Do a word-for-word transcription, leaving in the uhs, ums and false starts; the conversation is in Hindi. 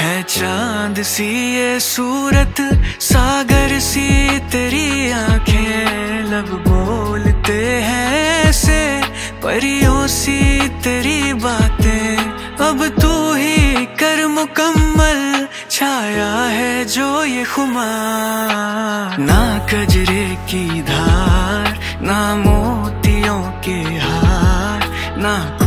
है चांद सी ये सूरत, सागर सी तेरी आंखें, लब बोलते हैं ऐसे परियों सी तेरी बातें। अब तू ही कर मुकम्मल छाया है जो ये खुमार। ना कजरे की धार, ना मोतियों के हार, ना